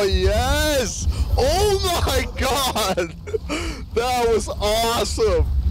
Oh, yes! Oh my god! That was awesome!